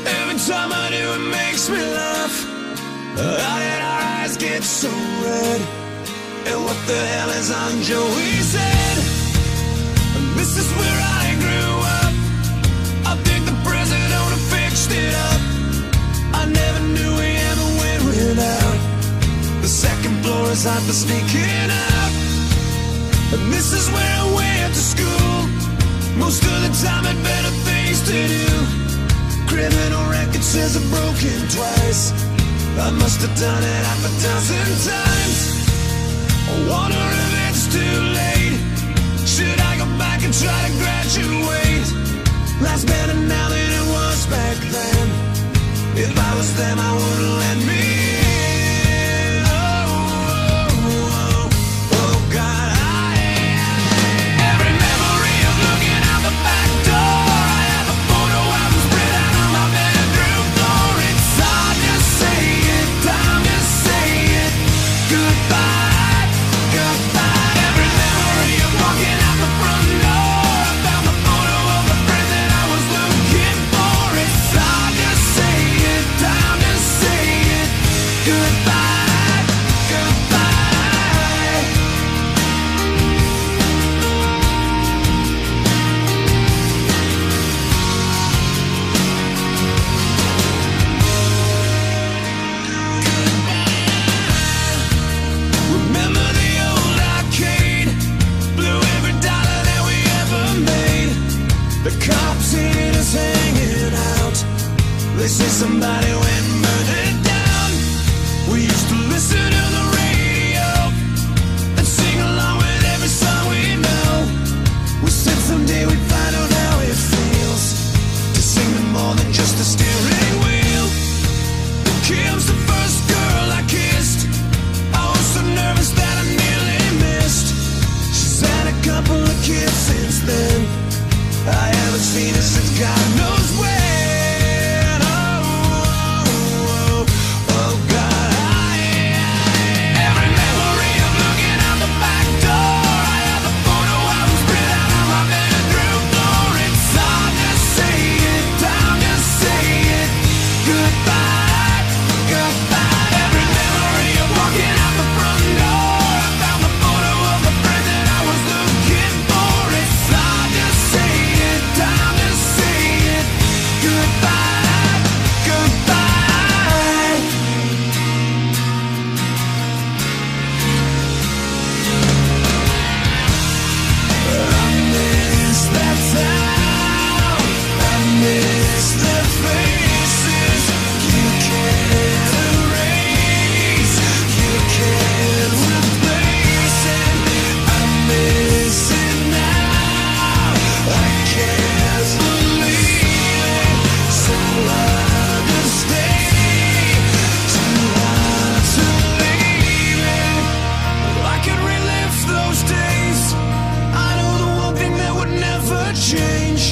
Every time I do, it makes me laugh. How did our eyes get so red? And what the hell is on Joey's head? This is where I grew up. I think the president fixed it up. I never knew we ever went without. The second floor is hot for sneaking out. And this is where I went to school. Most of the time had better things to do. Criminal record says I've broken twice. I must have done it half a dozen times. I wonder if it's too late. Should I go back and try to graduate? Life's better now than it was back then. If I was them, I wouldn't let me in. Oh, God, every memory of looking out the back door. I have a photo album spread out on my bedroom floor. It's hard to say it, time to say it. Goodbye, goodbye. Every memory of walking out the front door. I found the photo of the friend that I was looking for. It's hard to say it, time to say it. Goodbye, goodbye. Remember the old arcade? Blew every dollar that we ever made. The cops seen us hanging out. They say somebody went and burned it down. We used to listen to the radio and sing along with every song we know. We said someday we'd find out how it feels to sing to more than just a steering wheel. Kim's the first girl I kissed. I was so nervous that I nearly missed. She's had a couple of kids since then. I haven't seen her since God knows when. Oh, God, every memory of looking out the back door. I have a photo album spread out on my bedroom floor. It's hard to say it, time to say it. Goodbye, goodbye. Every memory of walking out the front door. I found the photo of the friend that I was looking for. It's hard to say it, time to say it. Goodbye, goodbye. I miss that town. I miss the faces. You can't erase, you can't replace it. I miss it now. I can't believe it. So hard to stay, too hard to leave it. I could relive those days. I know the one thing that would never change.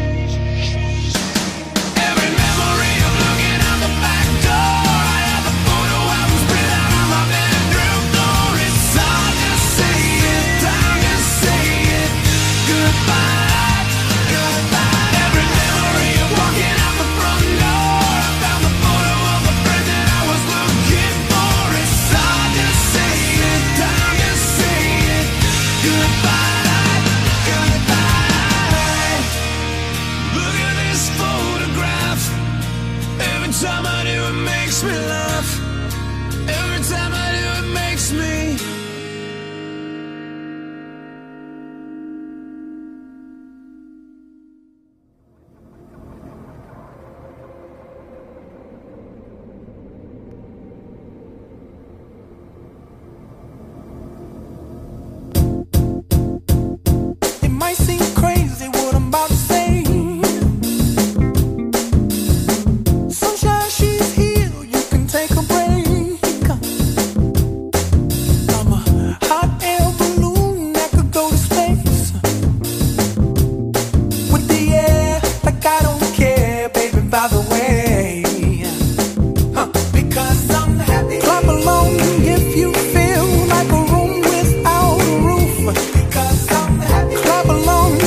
Every memory of looking out the back door. I have a photo album spread out on my bedroom floor. It's hard to say it, time to say it. Goodbye, goodbye. Every memory of walking out the front door. I found the photo of the friend that I was looking for. It's hard to say it, time to say it. Goodbye, goodbye. Look at this photograph. Every time I do, it makes me laugh. Every time I do, it makes me. It might seem crazy what I'm about to say. Sunshine, she's here, you can take a break. I'm a hot air balloon that could go to space. With the air, like I don't care, baby, by the way. Because I'm happy. Clap along if you feel like a room without a roof. Because I'm happy. Clap along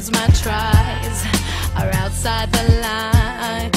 'cause my tries are outside the line.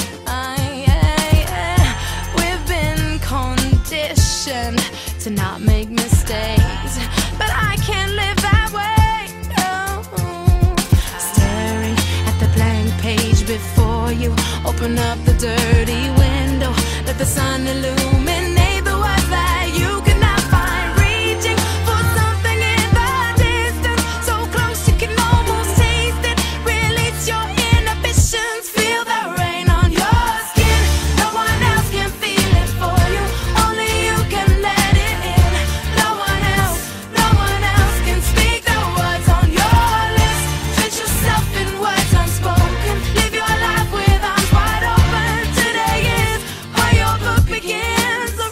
We've been conditioned to not make mistakes, but I can't live that way. No. Staring at the blank page before you, open up the dirty window, let the sun illuminate the words that you cannot find. Reaching for something in the distance, so close you can almost taste it. Release your inhibitions, feel the rain on your skin. No one else can feel it for you, only you can let it in. No one else can speak the words on your lips. Drench yourself in words unspoken, live your life with arms wide open. Today is where your book begins.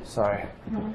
Sorry. No.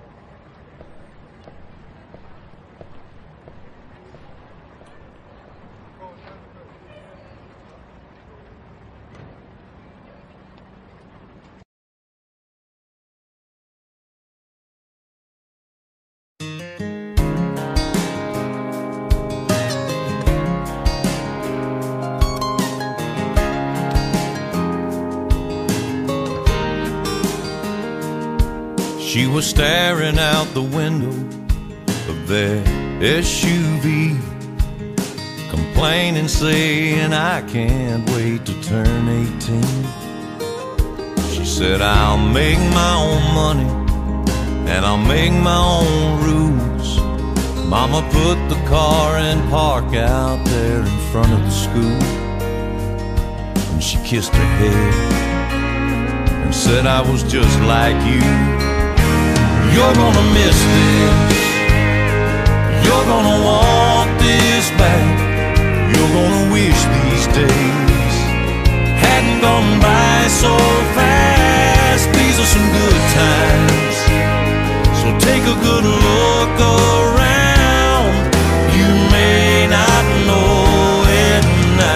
She was staring out the window of their SUV, complaining, saying, I can't wait to turn 18. She said, I'll make my own money and I'll make my own rules. Mama put the car in park out there in front of the school, and she kissed her head and said, I was just like you. You're gonna miss this, you're gonna want this back, you're gonna wish these days hadn't gone by so fast. These are some good times, so take a good look around. You may not know it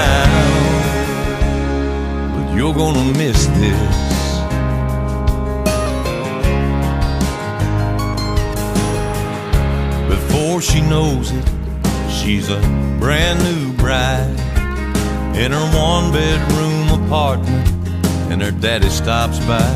now, but you're gonna miss this. Before she knows it, she's a brand new bride in her one-bedroom apartment, and her daddy stops by.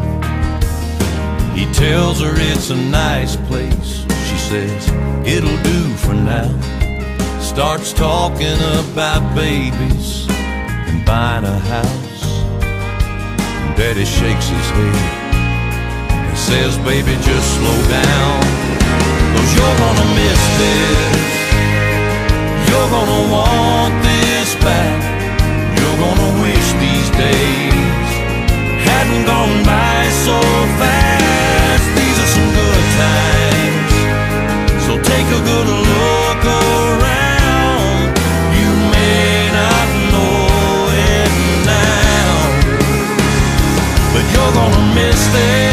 He tells her it's a nice place. She says, it'll do for now. Starts talking about babies and buying a house. And Daddy shakes his head and says, baby, just slow down, 'cause you're gonna miss this, you're gonna want this back, you're gonna wish these days hadn't gone by so fast. These are some good times, so take a good look around. You may not know it now, but you're gonna miss this.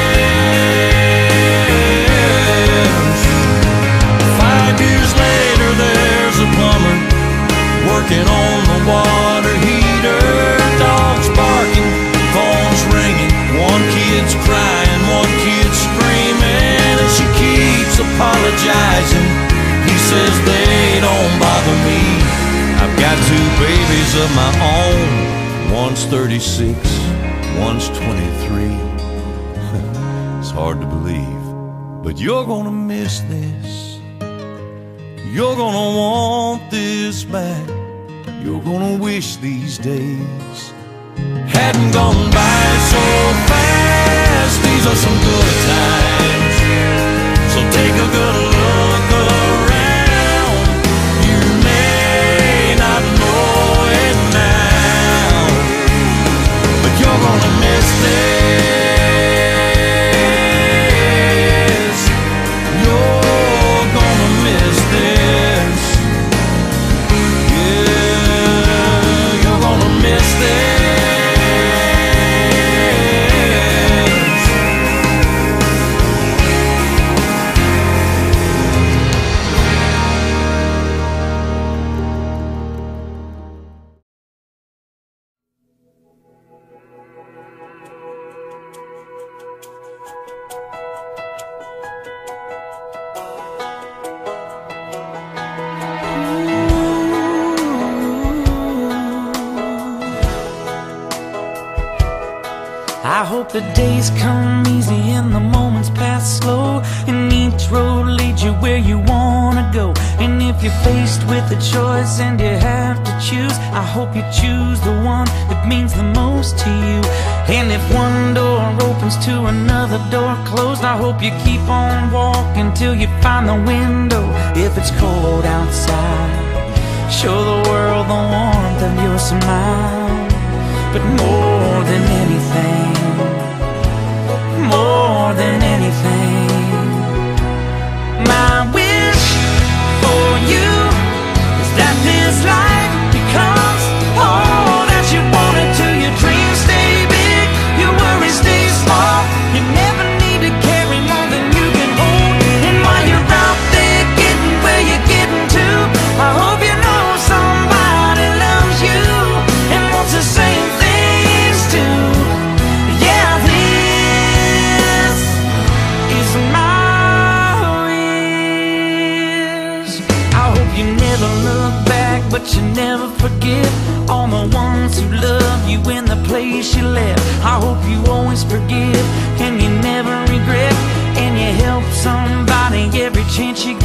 5 years later, there's a plumber working on the water heater. Dogs barking, phones ringing, one kid's crying, one kid's screaming, and she keeps apologizing. He says they don't bother me, I've got 2 babies of my own. One's 36, one's 23. It's hard to believe, but you're gonna miss this. You're gonna want this back, you're gonna wish these days hadn't gone by so fast. These are some good times, so take a good look around. You may not know it now, but you're gonna miss this. You're gonna miss this. Yeah, you're gonna miss this. I hope the days come easy and the moments pass slow, and each road leads you where you wanna go. And if you're faced with a choice and you have to choose, I hope you choose the one that means the most to you. And if one door opens to another door closed, I hope you keep on walking till you find the window. If it's cold outside, show the world the warmth of your smile. But more than anything, more than anything, my wish for you is that this life becomes all that you want it to. Your dreams stay big, your worries stay small. You never need to you never forget all the ones who love you in the place you left. I hope you always forgive and you never regret, and you help somebody every chance you